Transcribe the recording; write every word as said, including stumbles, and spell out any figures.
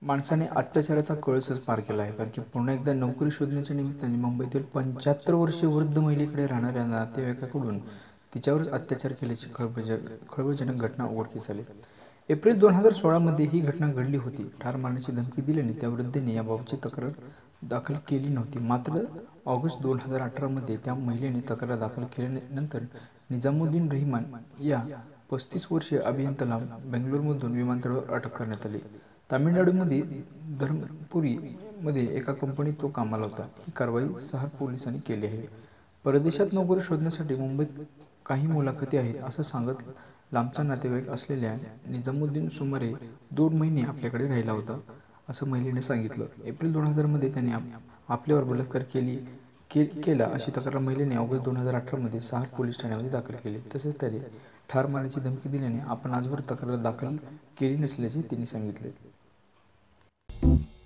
माणसाने अत्याचाराचा कळसच पार केला आहे, कारण की पुन्हा एकदा नोकरी शोधण्याच्या निमित्ताने मुंबईतील पंच्याहत्तर वर्षीय वृद्ध महिलेकडे राहणाऱ्या नातेवाईकाकडून तिच्यावरच अत्याचार केल्याची खळबळ खळबळजनक घटना उघडकीस आली. एप्रिल दोन हजार सोळामध्ये ही घटना घडली होती. ठार मारण्याची धमकी दिल्याने त्या वृद्धेने याबाबतची तक्रार दाखल केली नव्हती. मात्र ऑगस्ट दोन हजार अठरामध्ये त्या महिलेने तक्रार दाखल केल्यानंतर निजामुद्दीन रहिमान या पस्तीस वर्षीय अभियंत्याला बेंगलोरमधून विमानतळावर अटक करण्यात आली. तामिळनाडूमध्ये धर्मपुरीमध्ये एका कंपनीत तो कामाला होता. ही कारवाई सहार पोलिसांनी केली आहे. परदेशात नोकरी शोधण्यासाठी मुंबईत काही मुलाखती आहेत असं सांगत लांबचा नातेवाईक असलेल्या निजामुद्दीन सुमारे दोन महिने आपल्याकडे राहिला होता, असं महिलेने सांगितलं. एप्रिल दोन हजारमध्ये त्याने आपल्यावर बलात्कार केली के केला अशी तक्रार महिलेने ऑगस्ट दोन हजार अठरामध्ये सहार पोलीस ठाण्यामध्ये दाखल केली. तसेच त्याने ठार मारण्याची धमकी दिल्याने आपण आजवर तक्रार दाखल केली नसल्याचे तिने सांगितले.